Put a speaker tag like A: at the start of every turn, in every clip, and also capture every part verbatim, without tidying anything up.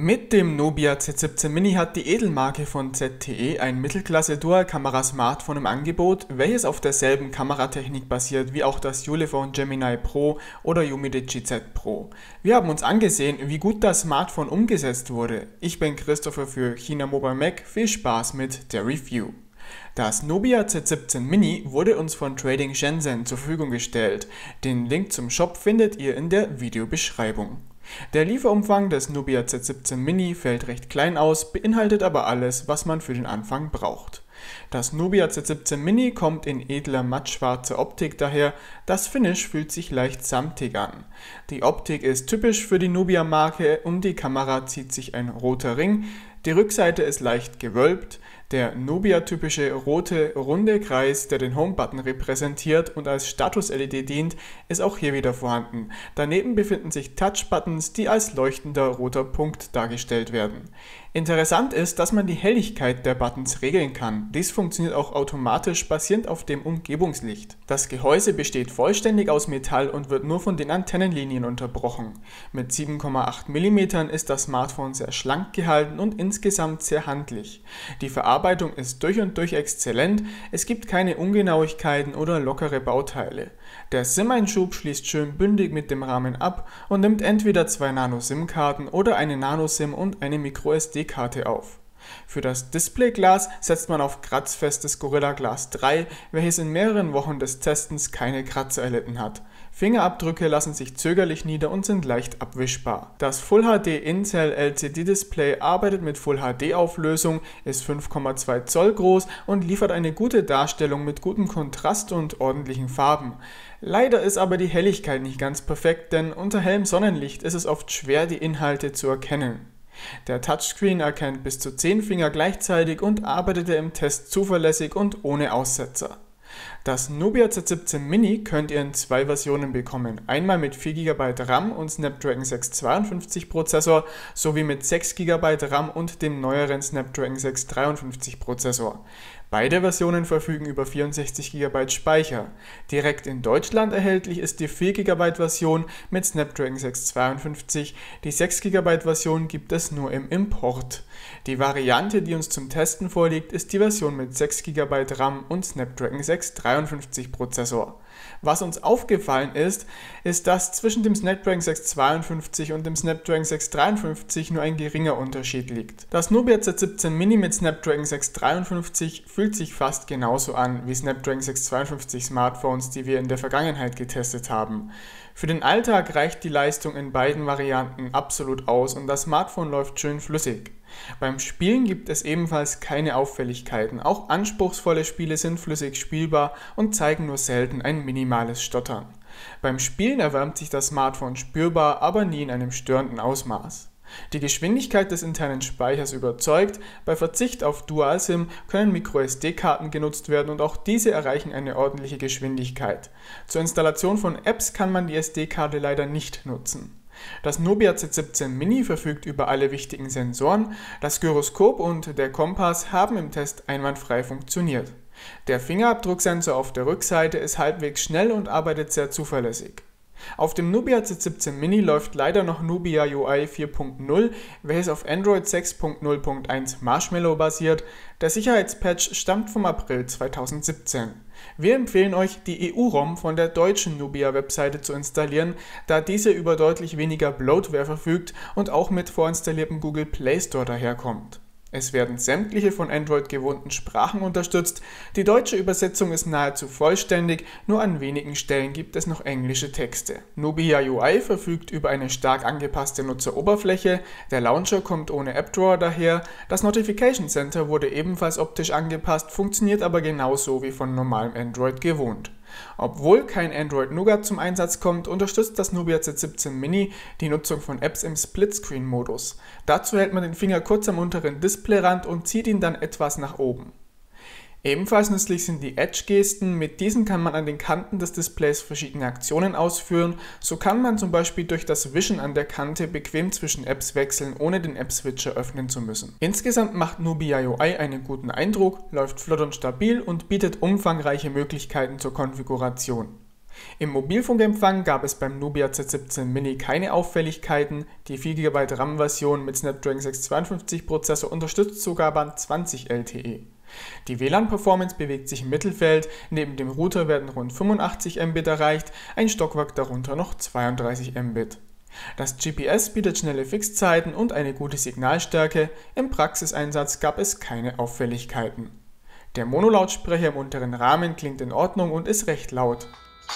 A: Mit dem Nubia Z siebzehn Mini hat die Edelmarke von Z T E ein Mittelklasse-Dual-Kamera-Smartphone im Angebot, welches auf derselben Kameratechnik basiert wie auch das Ulefone Gemini Pro oder Umidigi Z Pro. Wir haben uns angesehen, wie gut das Smartphone umgesetzt wurde. Ich bin Christopher für China Mobile Mac, viel Spaß mit der Review. Das Nubia Z siebzehn Mini wurde uns von Trading Shenzhen zur Verfügung gestellt. Den Link zum Shop findet ihr in der Videobeschreibung. Der Lieferumfang des Nubia Z siebzehn Mini fällt recht klein aus, beinhaltet aber alles, was man für den Anfang braucht. Das Nubia Z siebzehn Mini kommt in edler mattschwarzer Optik daher, das Finish fühlt sich leicht samtig an. Die Optik ist typisch für die Nubia-Marke, um die Kamera zieht sich ein roter Ring, die Rückseite ist leicht gewölbt, der Nubia-typische rote, runde Kreis, der den Home-Button repräsentiert und als Status-L E D dient, ist auch hier wieder vorhanden. Daneben befinden sich Touch-Buttons, die als leuchtender roter Punkt dargestellt werden. Interessant ist, dass man die Helligkeit der Buttons regeln kann. Dies funktioniert auch automatisch basierend auf dem Umgebungslicht. Das Gehäuse besteht vollständig aus Metall und wird nur von den Antennenlinien unterbrochen. Mit sieben Komma acht Millimeter ist das Smartphone sehr schlank gehalten und insgesamt sehr handlich. Die Verarbeitung ist durch und durch exzellent, es gibt keine Ungenauigkeiten oder lockere Bauteile. Der SIM-Einschub schließt schön bündig mit dem Rahmen ab und nimmt entweder zwei Nano-SIM-Karten oder eine Nano-SIM und eine Micro-S D-Karte auf. Für das Displayglas setzt man auf kratzfestes Gorilla Glas drei, welches in mehreren Wochen des Testens keine Kratzer erlitten hat. Fingerabdrücke lassen sich zögerlich nieder und sind leicht abwischbar. Das Full H D Intel L C D-Display arbeitet mit Full H D-Auflösung, ist fünf Komma zwei Zoll groß und liefert eine gute Darstellung mit gutem Kontrast und ordentlichen Farben. Leider ist aber die Helligkeit nicht ganz perfekt, denn unter hellem Sonnenlicht ist es oft schwer, die Inhalte zu erkennen. Der Touchscreen erkennt bis zu zehn Finger gleichzeitig und arbeitete im Test zuverlässig und ohne Aussetzer. Das Nubia Z siebzehn Mini könnt ihr in zwei Versionen bekommen, einmal mit vier Gigabyte RAM und Snapdragon sechshundertzweiundfünfzig Prozessor sowie mit sechs Gigabyte RAM und dem neueren Snapdragon sechshundertdreiundfünfzig Prozessor. Beide Versionen verfügen über vierundsechzig Gigabyte Speicher. Direkt in Deutschland erhältlich ist die vier Gigabyte Version mit Snapdragon sechshundertzweiundfünfzig, die sechs Gigabyte Version gibt es nur im Import. Die Variante, die uns zum Testen vorliegt, ist die Version mit sechs Gigabyte RAM und Snapdragon sechshundertdreiundfünfzig Prozessor. Was uns aufgefallen ist, ist, dass zwischen dem Snapdragon sechshundertzweiundfünfzig und dem Snapdragon sechshundertdreiundfünfzig nur ein geringer Unterschied liegt. Das Nubia Z siebzehn Mini mit Snapdragon sechshundertdreiundfünfzig fühlt sich fast genauso an wie Snapdragon sechshundertzweiundfünfzig Smartphones, die wir in der Vergangenheit getestet haben. Für den Alltag reicht die Leistung in beiden Varianten absolut aus und das Smartphone läuft schön flüssig. Beim Spielen gibt es ebenfalls keine Auffälligkeiten, auch anspruchsvolle Spiele sind flüssig spielbar und zeigen nur selten ein minimales Stottern. Beim Spielen erwärmt sich das Smartphone spürbar, aber nie in einem störenden Ausmaß. Die Geschwindigkeit des internen Speichers überzeugt, bei Verzicht auf Dual-SIM können Micro-S D-Karten genutzt werden und auch diese erreichen eine ordentliche Geschwindigkeit. Zur Installation von Apps kann man die S D-Karte leider nicht nutzen. Das Nubia Z siebzehn Mini verfügt über alle wichtigen Sensoren, das Gyroskop und der Kompass haben im Test einwandfrei funktioniert. Der Fingerabdrucksensor auf der Rückseite ist halbwegs schnell und arbeitet sehr zuverlässig. Auf dem Nubia Z siebzehn Mini läuft leider noch Nubia U I vier Punkt null, welches auf Android sechs Punkt null Punkt eins Marshmallow basiert. Der Sicherheitspatch stammt vom April zweitausendsiebzehn. Wir empfehlen euch, die E U-ROM von der deutschen Nubia-Webseite zu installieren, da diese über deutlich weniger Bloatware verfügt und auch mit vorinstalliertem Google Play Store daherkommt. Es werden sämtliche von Android gewohnten Sprachen unterstützt, die deutsche Übersetzung ist nahezu vollständig, nur an wenigen Stellen gibt es noch englische Texte. Nubia U I verfügt über eine stark angepasste Nutzeroberfläche, der Launcher kommt ohne AppDrawer daher, das Notification Center wurde ebenfalls optisch angepasst, funktioniert aber genauso wie von normalem Android gewohnt. Obwohl kein Android Nougat zum Einsatz kommt, unterstützt das Nubia Z siebzehn Mini die Nutzung von Apps im Splitscreen-Modus. Dazu hält man den Finger kurz am unteren Displayrand und zieht ihn dann etwas nach oben. Ebenfalls nützlich sind die Edge-Gesten, mit diesen kann man an den Kanten des Displays verschiedene Aktionen ausführen, so kann man zum Beispiel durch das Wischen an der Kante bequem zwischen Apps wechseln, ohne den App-Switcher öffnen zu müssen. Insgesamt macht Nubia U I einen guten Eindruck, läuft flott und stabil und bietet umfangreiche Möglichkeiten zur Konfiguration. Im Mobilfunkempfang gab es beim Nubia Z siebzehn Mini keine Auffälligkeiten, die vier Gigabyte RAM-Version mit Snapdragon sechshundertzweiundfünfzig Prozessor unterstützt sogar Band zwanzig L T E. Die W L A N-Performance bewegt sich im Mittelfeld, neben dem Router werden rund fünfundachtzig Mbit erreicht, ein Stockwerk darunter noch zweiunddreißig Mbit. Das G P S bietet schnelle Fixzeiten und eine gute Signalstärke, im Praxiseinsatz gab es keine Auffälligkeiten. Der Monolautsprecher im unteren Rahmen klingt in Ordnung und ist recht laut.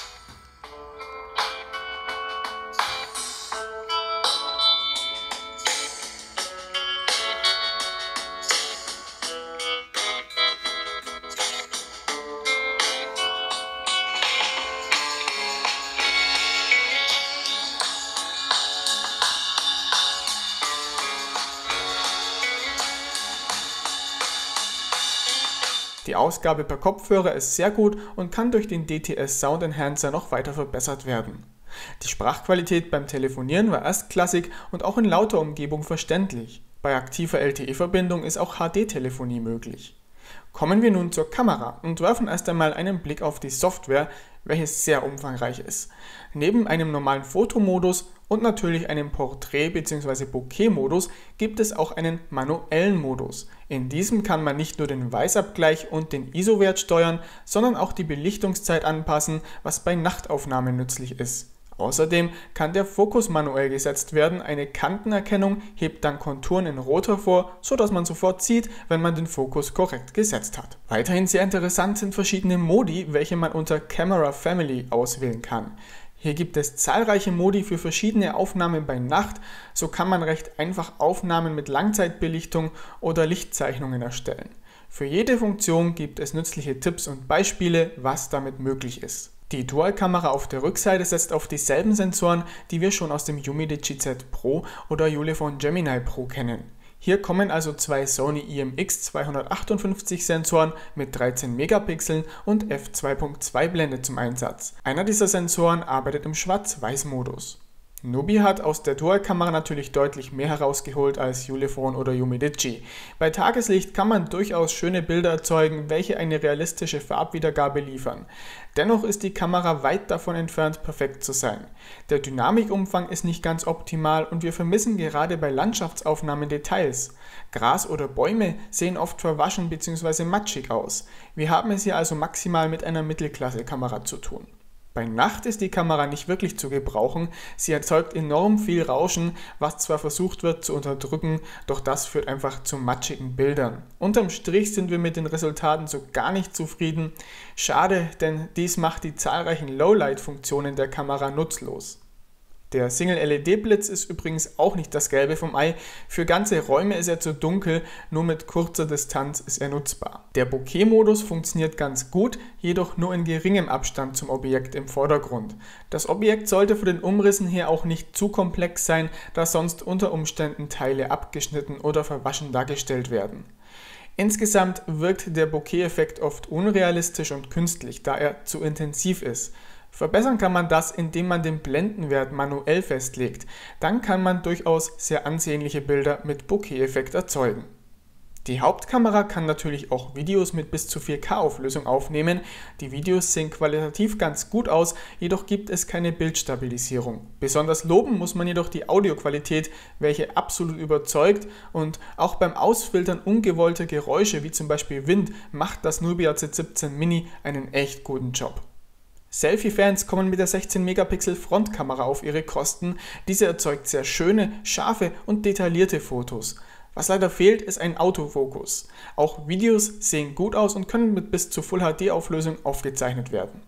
A: Die Ausgabe per Kopfhörer ist sehr gut und kann durch den D T S Sound Enhancer noch weiter verbessert werden. Die Sprachqualität beim Telefonieren war erstklassig und auch in lauter Umgebung verständlich. Bei aktiver L T E-Verbindung ist auch H D-Telefonie möglich. Kommen wir nun zur Kamera und werfen erst einmal einen Blick auf die Software, welches sehr umfangreich ist. Neben einem normalen Fotomodus und natürlich einem Porträt- bzw. Bokeh-Modus gibt es auch einen manuellen Modus. In diesem kann man nicht nur den Weißabgleich und den I S O-Wert steuern, sondern auch die Belichtungszeit anpassen, was bei Nachtaufnahmen nützlich ist. Außerdem kann der Fokus manuell gesetzt werden, eine Kantenerkennung hebt dann Konturen in Rot hervor, sodass man sofort sieht, wenn man den Fokus korrekt gesetzt hat. Weiterhin sehr interessant sind verschiedene Modi, welche man unter Camera Family auswählen kann. Hier gibt es zahlreiche Modi für verschiedene Aufnahmen bei Nacht, so kann man recht einfach Aufnahmen mit Langzeitbelichtung oder Lichtzeichnungen erstellen. Für jede Funktion gibt es nützliche Tipps und Beispiele, was damit möglich ist. Die Dual-Kamera auf der Rückseite setzt auf dieselben Sensoren, die wir schon aus dem Umidigi Z Pro oder Ulefone Gemini Pro kennen. Hier kommen also zwei Sony I M X zweihundertachtundfünfzig Sensoren mit dreizehn Megapixeln und f zwei Punkt zwei Blende zum Einsatz. Einer dieser Sensoren arbeitet im Schwarz-Weiß-Modus. Nubi hat aus der Dual-Kamera natürlich deutlich mehr herausgeholt als Ulefone oder Umidigi. Bei Tageslicht kann man durchaus schöne Bilder erzeugen, welche eine realistische Farbwiedergabe liefern. Dennoch ist die Kamera weit davon entfernt, perfekt zu sein. Der Dynamikumfang ist nicht ganz optimal und wir vermissen gerade bei Landschaftsaufnahmen Details. Gras oder Bäume sehen oft verwaschen bzw. matschig aus. Wir haben es hier also maximal mit einer Mittelklasse-Kamera zu tun. Bei Nacht ist die Kamera nicht wirklich zu gebrauchen, sie erzeugt enorm viel Rauschen, was zwar versucht wird zu unterdrücken, doch das führt einfach zu matschigen Bildern. Unterm Strich sind wir mit den Resultaten so gar nicht zufrieden. Schade, denn dies macht die zahlreichen Lowlight-Funktionen der Kamera nutzlos. Der Single-L E D-Blitz ist übrigens auch nicht das Gelbe vom Ei. Für ganze Räume ist er zu dunkel, nur mit kurzer Distanz ist er nutzbar. Der Bokeh-Modus funktioniert ganz gut, jedoch nur in geringem Abstand zum Objekt im Vordergrund. Das Objekt sollte von den Umrissen her auch nicht zu komplex sein, da sonst unter Umständen Teile abgeschnitten oder verwaschen dargestellt werden. Insgesamt wirkt der Bokeh-Effekt oft unrealistisch und künstlich, da er zu intensiv ist. Verbessern kann man das, indem man den Blendenwert manuell festlegt. Dann kann man durchaus sehr ansehnliche Bilder mit Bokeh-Effekt erzeugen. Die Hauptkamera kann natürlich auch Videos mit bis zu vier K Auflösung aufnehmen. Die Videos sehen qualitativ ganz gut aus, jedoch gibt es keine Bildstabilisierung. Besonders loben muss man jedoch die Audioqualität, welche absolut überzeugt, und auch beim Ausfiltern ungewollter Geräusche wie zum Beispiel Wind macht das Nubia Z siebzehn Mini einen echt guten Job. Selfie-Fans kommen mit der sechzehn Megapixel Frontkamera auf ihre Kosten. Diese erzeugt sehr schöne, scharfe und detaillierte Fotos. Was leider fehlt, ist ein Autofokus. Auch Videos sehen gut aus und können mit bis zu Full H D Auflösung aufgezeichnet werden.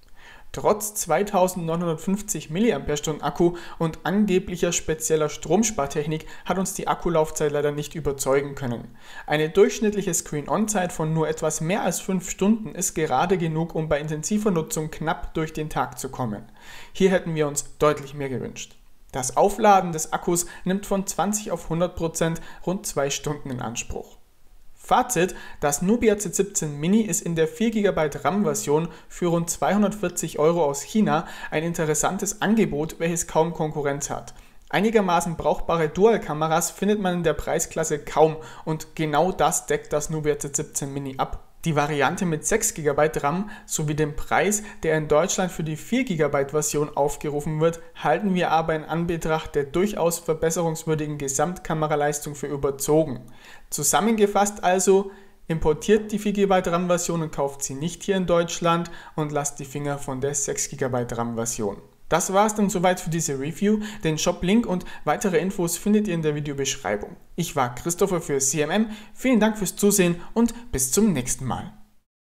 A: Trotz zweitausendneunhundertfünfzig Milliampere-Stunden Akku und angeblicher spezieller Stromspartechnik hat uns die Akkulaufzeit leider nicht überzeugen können. Eine durchschnittliche Screen-On-Zeit von nur etwas mehr als fünf Stunden ist gerade genug, um bei intensiver Nutzung knapp durch den Tag zu kommen. Hier hätten wir uns deutlich mehr gewünscht. Das Aufladen des Akkus nimmt von zwanzig auf hundert Prozent rund zwei Stunden in Anspruch. Fazit: Das Nubia Z siebzehn Mini ist in der vier Gigabyte RAM-Version für rund zweihundertvierzig Euro aus China ein interessantes Angebot, welches kaum Konkurrenz hat. Einigermaßen brauchbare Dual-Kameras findet man in der Preisklasse kaum und genau das deckt das Nubia Z siebzehn Mini ab. Die Variante mit sechs Gigabyte RAM sowie den Preis, der in Deutschland für die vier Gigabyte Version aufgerufen wird, halten wir aber in Anbetracht der durchaus verbesserungswürdigen Gesamtkameraleistung für überzogen. Zusammengefasst also: Importiert die vier Gigabyte RAM Version und kauft sie nicht hier in Deutschland und lasst die Finger von der sechs Gigabyte RAM Version. Das war's dann soweit für diese Review. Den Shop-Link und weitere Infos findet ihr in der Videobeschreibung. Ich war Christopher für C M M, vielen Dank fürs Zusehen und bis zum nächsten Mal.